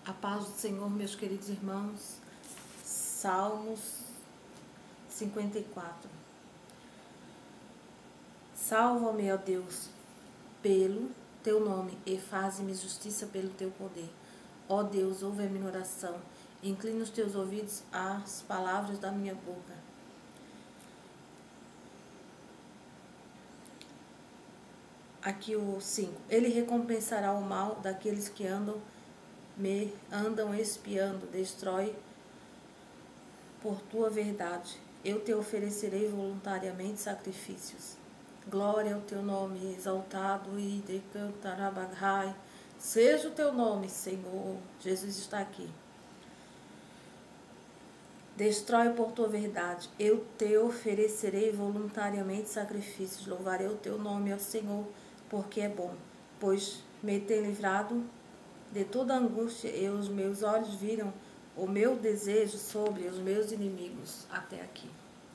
A paz do Senhor, meus queridos irmãos. Salmos 54. Salva-me, ó Deus, pelo teu nome, e faze-me justiça pelo teu poder. Ó Deus, ouve a minha oração, inclina os teus ouvidos às palavras da minha boca. Aqui o 5. Ele recompensará o mal daqueles que andam espiando, destrói por tua verdade. Eu te oferecerei voluntariamente sacrifícios. Glória ao teu nome, exaltado e decantarabagrai. Seja o teu nome, Senhor. Jesus está aqui. Destrói por tua verdade. Eu te oferecerei voluntariamente sacrifícios. Louvarei o teu nome, ó Senhor, porque é bom, pois me tem livrado de toda angústia, e os meus olhos viram o meu desejo sobre os meus inimigos. Até aqui.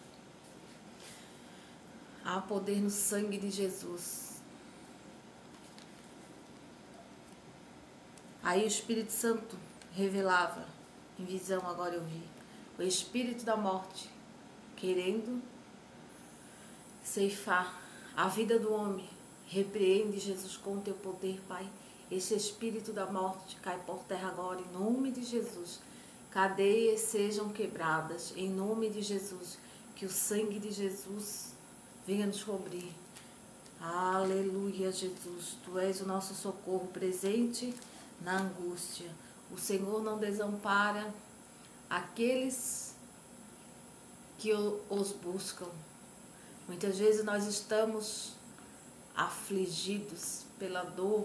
Há poder no sangue de Jesus. Aí o Espírito Santo revelava, em visão agora eu vi, o espírito da morte, querendo ceifar a vida do homem. Repreende, Jesus, com o teu poder, Pai. Esse espírito da morte cai por terra agora, em nome de Jesus. Cadeias sejam quebradas, em nome de Jesus. Que o sangue de Jesus venha nos cobrir. Aleluia, Jesus. Tu és o nosso socorro presente na angústia. O Senhor não desampara aqueles que os buscam. Muitas vezes nós estamos afligidos pela dor,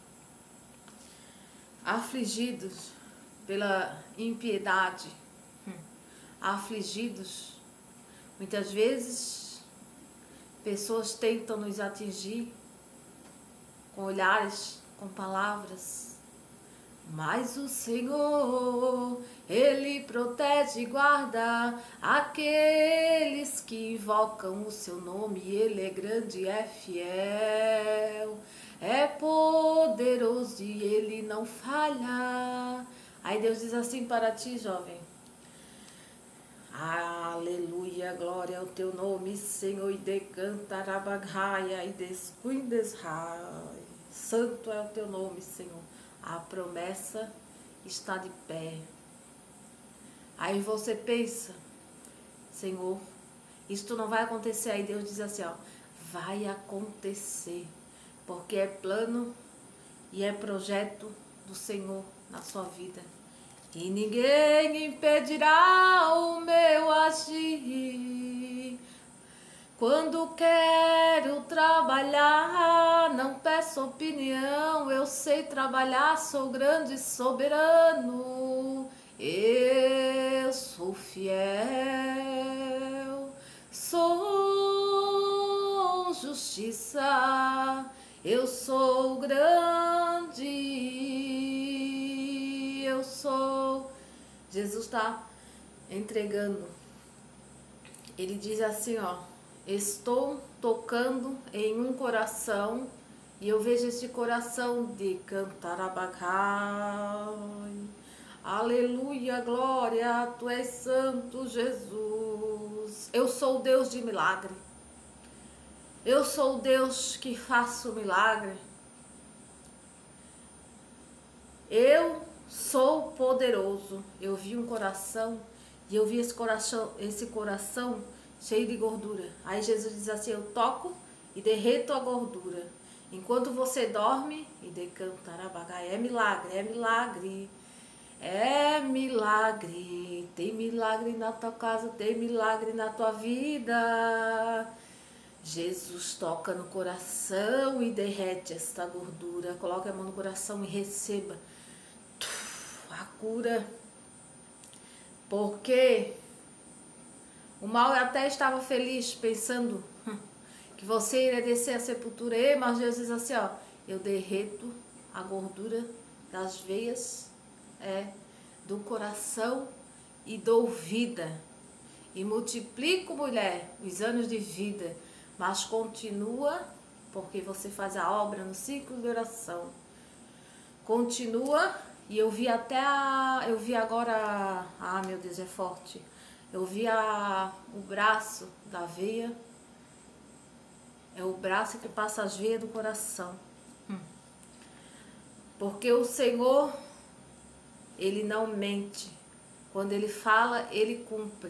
afligidos pela impiedade, afligidos. Muitas vezes pessoas tentam nos atingir com olhares, com palavras, mas o Senhor, Ele protege e guarda aqueles que invocam o seu nome. Ele é grande, é fiel, é poderoso e Ele não falha. Aí Deus diz assim para ti, jovem: aleluia, glória ao teu nome, Senhor, e decantarabagraia e descuidesrai. Santo é o teu nome, Senhor. A promessa está de pé. Aí você pensa: Senhor, isto não vai acontecer. Aí Deus diz assim, ó: vai acontecer, porque é plano e é projeto do Senhor na sua vida. E ninguém impedirá o meu agir. Quando quero trabalhar, não peço opinião. Eu sei trabalhar, sou grande e soberano. Eu sou fiel, sou justiça. Eu sou grande, eu sou. Jesus está entregando. Ele diz assim, ó: estou tocando em um coração e eu vejo esse coração de cantarabacai. Aleluia, glória, tu és santo, Jesus. Eu sou o Deus de milagre. Eu sou o Deus que faço milagre. Eu sou poderoso. Eu vi um coração e eu vi esse coração cheio de gordura. Aí Jesus diz assim: eu toco e derreto a gordura. Enquanto você dorme, e decantarabagai. É milagre, é milagre. É milagre. Tem milagre na tua casa, tem milagre na tua vida. Jesus toca no coração e derrete esta gordura. Coloque a mão no coração e receba a cura. Porque o mal até estava feliz, pensando que você iria descer a sepultura. Mas Deus diz assim, ó: eu derreto a gordura das veias, do coração, e dou vida. E multiplico, mulher, os anos de vida. Mas continua, porque você faz a obra no ciclo de oração. Continua E eu vi eu vi agora, meu Deus, é forte. Eu vi o braço da veia, é o braço que passa as veias do coração. Porque o Senhor, Ele não mente. Quando Ele fala, Ele cumpre.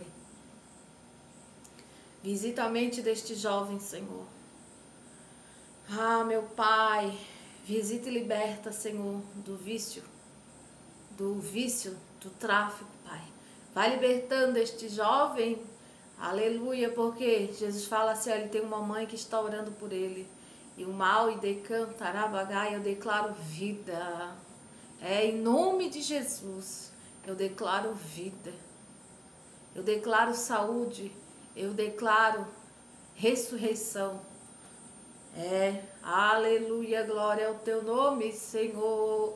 Visita a mente deste jovem, Senhor. Meu Pai, visita e liberta, Senhor, do vício, do tráfico, Pai. Vai libertando este jovem, aleluia, porque Jesus fala assim, ele tem uma mãe que está orando por ele. E o mal e decantarabagaia, eu declaro vida. Em nome de Jesus, eu declaro vida. Eu declaro saúde. Eu declaro ressurreição. Aleluia, glória ao teu nome, Senhor.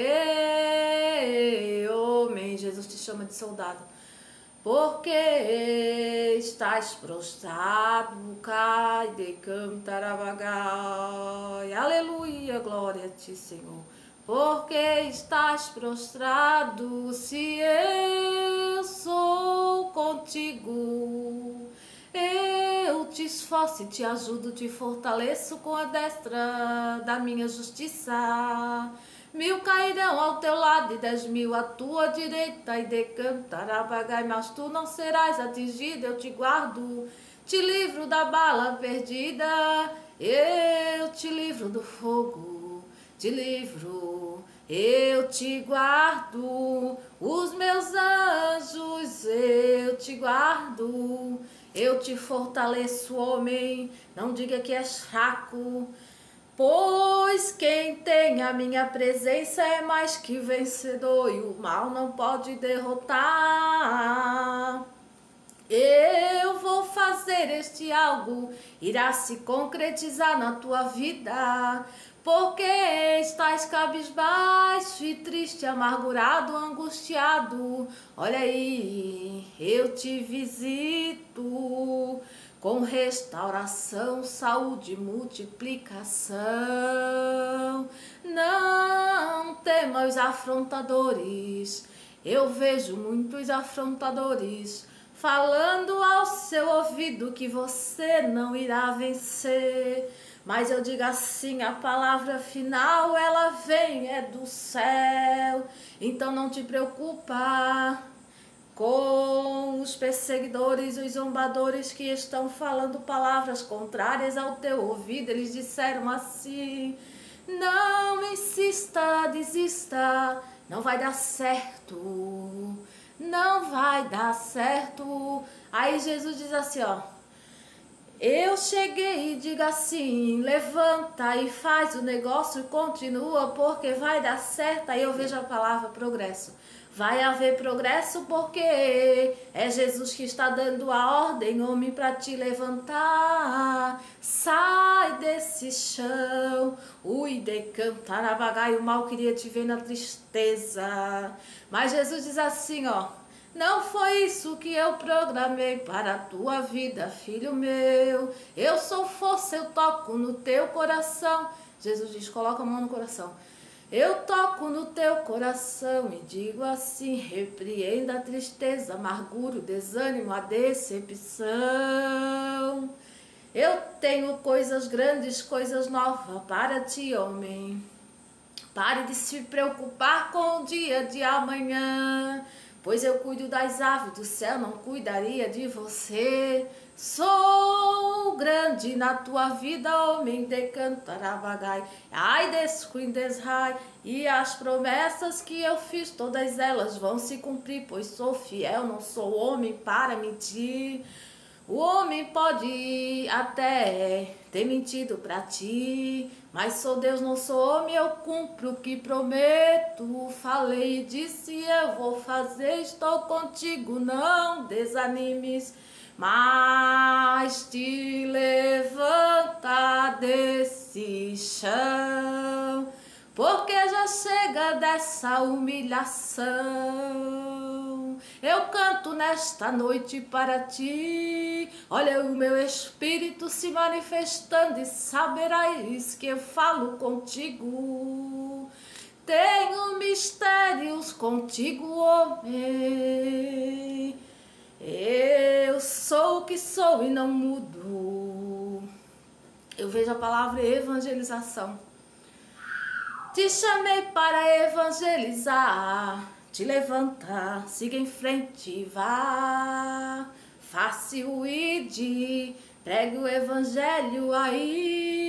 Homem, Jesus te chama de soldado. Porque estás prostrado, cai de cantarabagai. Aleluia, glória a ti, Senhor. Porque estás prostrado, se eu sou contigo. Eu te esforço e te ajudo, te fortaleço com a destra da minha justiça. 1000 cairão ao teu lado e 10.000 à tua direita, e decantarabagaia, mas tu não serás atingido, eu te guardo, te livro da bala perdida, eu te livro do fogo, te livro, eu te guardo, os meus anjos eu te guardo, eu te fortaleço, homem, não diga que és fraco, pois quem tem a minha presença é mais que vencedor, e o mal não pode derrotar. Eu vou fazer este algo, irá se concretizar na tua vida, porque estás cabisbaixo e triste, amargurado, angustiado. Olha aí, eu te visito com restauração, saúde, multiplicação. Não tema os afrontadores, eu vejo muitos afrontadores falando ao seu ouvido que você não irá vencer. Mas eu digo assim, a palavra final, ela vem, é do céu. Então não te preocupa com os perseguidores, os zombadores que estão falando palavras contrárias ao teu ouvido. Eles disseram assim, não insista, desista, não vai dar certo, não vai dar certo. Aí Jesus diz assim, eu cheguei e digo assim, levanta e faz o negócio e continua, porque vai dar certo. Aí eu vejo a palavra progresso. Vai haver progresso porque é Jesus que está dando a ordem, homem, para te levantar. Sai desse chão. Ui, decantarabagaia, o mal queria te ver na tristeza. Mas Jesus diz assim, não foi isso que eu programei para a tua vida, filho meu. Eu sou força, eu toco no teu coração. Jesus diz, coloca a mão no coração. Eu toco no teu coração e digo assim, repreenda a tristeza, a amargura, o desânimo, a decepção. Eu tenho coisas grandes, coisas novas para ti, homem. Pare de se preocupar com o dia de amanhã, pois eu cuido das aves do céu, não cuidaria de você. Sou grande na tua vida, homem de cantarabagai. Ai, descuidesrai, e as promessas que eu fiz, todas elas vão se cumprir, pois sou fiel, não sou homem para mentir. O homem pode até ter mentido para ti, mas sou Deus, não sou homem, eu cumpro o que prometo. Falei e disse, eu vou fazer, estou contigo, não desanimes, mas te levanta desse chão, porque já chega dessa humilhação. Eu canto nesta noite para ti, olha o meu espírito se manifestando e saberás que eu falo contigo. tenho mistérios contigo, homem. Eu sou o que sou e não mudo. Eu vejo a palavra evangelização. Te chamei para evangelizar. Te levanta, siga em frente, vá. Faça o ide, pregue o evangelho aí.